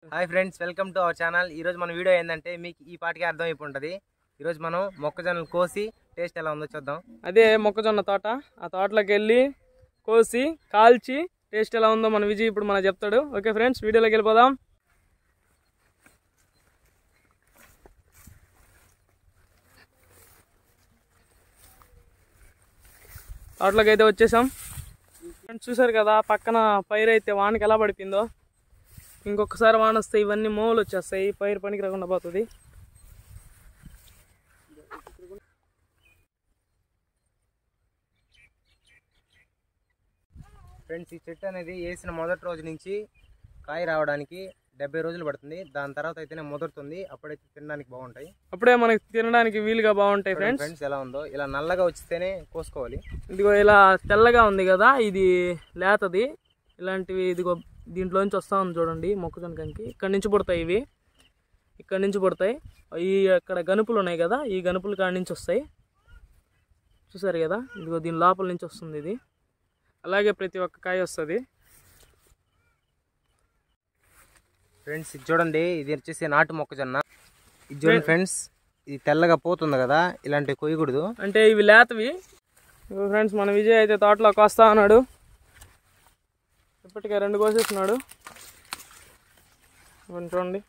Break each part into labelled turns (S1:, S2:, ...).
S1: Hi friends, welcome to our channel. ఈరోజు మన video ఏంటంటే మీకు ఈ పాటికి అర్థమైపోయి ఉంటుంది. ఈరోజు మనం మొక్కజొన్నలు కోసి టేస్ట్ ఎలా ఉందో చూద్దాం.
S2: అదే మొక్కజొన్న తోట, ఆ తోటలోకి వెళ్ళి కోసి కాల్చి టేస్ట్ ఎలా ఉందో మన విజయ్ ఇప్పుడు మనకు చెప్తాడు. ఓకే ఫ్రెండ్స్, వీడియోలోకి వెళ్ళిపోదాం. తోటలోకి అయితే వచ్చేసాం. ఫ్రెండ్స్ చూసారు కదా, పక్కన పైరు అయితే వానకి ఎలా పడిపోయిందో. ఇంకొకసారి వాన వస్తే ఇవన్నీ మోవులు వచ్చేస్తాయి, పైరు పనికి రాకుండా పోతుంది.
S1: ఫ్రెండ్స్, ఈ చెట్టు అనేది వేసిన మొదటి రోజు నుంచి కాయ రావడానికి 70 రోజులు పడుతుంది. దాని తర్వాత అయితేనే ముదురుతుంది. అప్పుడైతే తినడానికి బాగుంటాయి,
S2: అప్పుడే మనకి తినడానికి వీలుగా బాగుంటాయి.
S1: ఫ్రెండ్స్ ఎలా ఉందో, ఇలా నల్లగా వచ్చితేనే కోసుకోవాలి.
S2: ఇదిగో ఇలా తెల్లగా ఉంది కదా, ఇది లేతది. ఇలాంటివి ఇదిగో దీంట్లోంచి వస్తూ ఉంది చూడండి. మొక్కజొన్న కంకి ఇక్కడి నుంచి పుడతాయి, ఇవి ఇక్కడి నుంచి పుడతాయి. ఈ అక్కడ గనుపులు ఉన్నాయి కదా, ఈ గనుపులు కాడి నుంచి వస్తాయి. చూసారు కదా, ఇదిగో దీని లోపల నుంచి వస్తుంది ఇది. అలాగే ప్రతి ఒక్క కాయ వస్తుంది.
S1: ఫ్రెండ్స్ ఇది చూడండి, ఇది వచ్చేసి నాటు మొక్కజొన్న. ఇది చూడండి ఫ్రెండ్స్, ఇది తెల్లగా పోతుంది కదా, ఇలాంటివి కొయ్యకూడదు,
S2: అంటే ఇవి లేతవి. ఫ్రెండ్స్, మన విజయ్ అయితే తోటలోకి వస్తా ఉన్నాడు. ఇప్పటికే 2 కోసేస్తున్నాడు. చూడండి,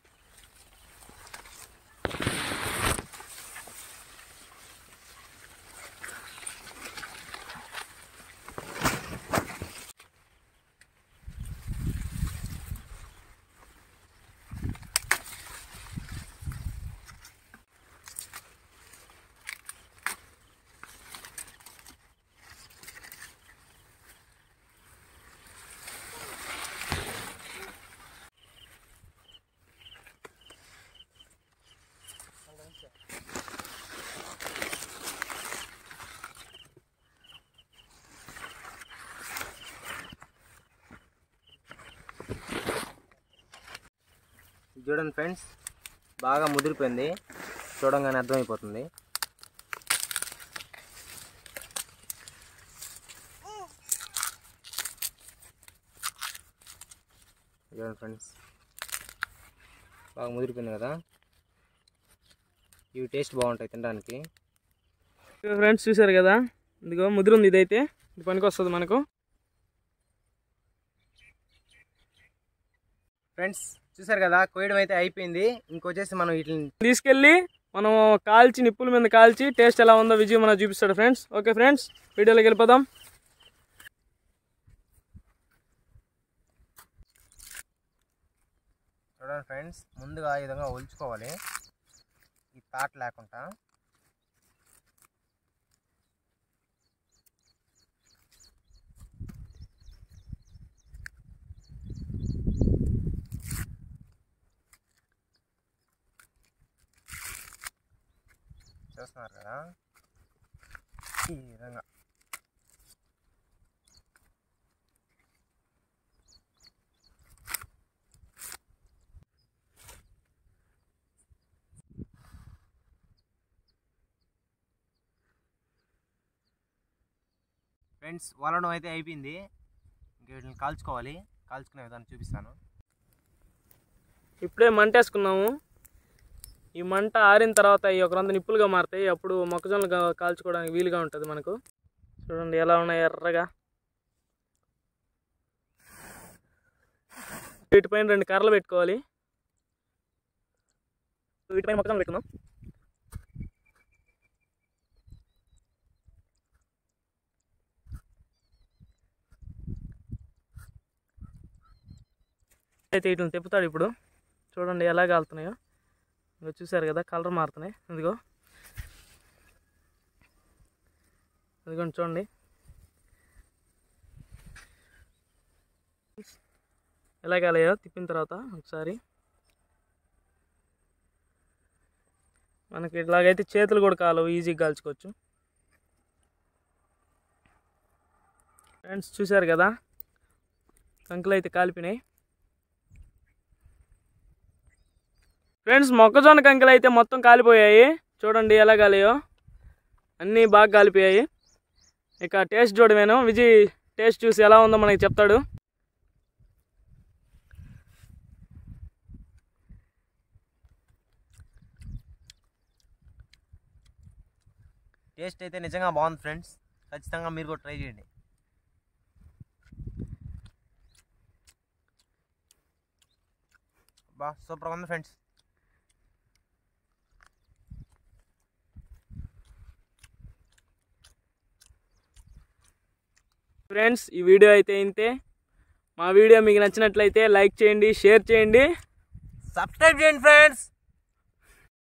S1: చూడండి ఫ్రెండ్స్, బాగా ముదిరిపోయింది, చూడంగానే అర్థమైపోతుంది. చూడండి ఫ్రెండ్స్, బాగా ముదిరిపోయింది కదా, ఇవి టేస్ట్ బాగుంటాయి తినడానికి.
S2: ఫ్రెండ్స్ చూసారు కదా, ఇదిగో ముదిరింది. ఇదైతే ఇది పనికి వస్తుంది మనకు.
S1: ఫ్రెండ్స్ చూసారు కదా, కోయడం అయితే అయిపోయింది. ఇంకొచ్చేసి మనం వీటిని
S2: తీసుకెళ్ళి మనం కాల్చి, నిప్పుల మీద కాల్చి టేస్ట్ ఎలా ఉందో విజయ్ మనకు చూపిస్తాడు ఫ్రెండ్స్. ఓకే ఫ్రెండ్స్, వీడియోలోకి వెళ్ళిపోదాం.
S1: చూడండి ఫ్రెండ్స్, ముందుగా ఈ విధంగా ఒలుచుకోవాలి, ఈ తాట లేకుండా. చూస్తున్నారు కదా, ఈ విధంగా. ఫ్రెండ్స్, వలడం అయితే అయిపోయింది. ఇంక వీటిని కాల్చుకోవాలి. కాల్చుకునే విధానం చూపిస్తాను.
S2: ఇప్పుడే మంట వేసుకున్నాము. ఈ మంట ఆరిన తర్వాత ఈ ఒక రంద నిప్పులుగా మారుతాయి. అప్పుడు మొక్కజొన్నలు కాల్చుకోవడానికి వీలుగా ఉంటుంది మనకు. చూడండి ఎలా ఉన్నాయి, ఎర్రగా. వీటిపైన 2 కర్రలు పెట్టుకోవాలి. వీటిపైన మొక్కజొన్నలు పెట్టుకుందాం. అయితే వీటిని తిప్పుతాడు ఇప్పుడు. చూడండి ఎలా కాలుతున్నాయో. ఇదిగో చూసారు కదా, కలర్ మారుతున్నాయి. ఇదిగో ఇదిగోండి చూడండి ఎలా కాలేయో. తిప్పిన తర్వాత ఒకసారి మనకి ఇలాగైతే చేతులు కూడా కాలవు, ఈజీగా కాల్చుకోవచ్చు. ఫ్రెండ్స్ చూసారు కదా, కంకులు అయితే కాలిపోయినాయి. ఫ్రెండ్స్, మొక్కజొన్న కంకులు అయితే మొత్తం కాలిపోయాయి. చూడండి ఎలా కాలేయో, అన్నీ బాగా కాలిపోయాయి. ఇక టేస్ట్ చూడమేను. విజయ్ టేస్ట్ చూసి ఎలా ఉందో మనకి చెప్తాడు.
S1: టేస్ట్ అయితే నిజంగా బాగుంది ఫ్రెండ్స్. ఖచ్చితంగా మీరు కూడా ట్రై చేయండి. బా సూపర్గా ఉంది ఫ్రెండ్స్.
S2: ఫ్రెండ్స్ ఈ వీడియో అయితే ఇంతే. మా వీడియో మీకు నచ్చినట్లయితే లైక్ చేయండి, షేర్ చేయండి,
S1: సబ్స్క్రైబ్ చేయండి ఫ్రెండ్స్.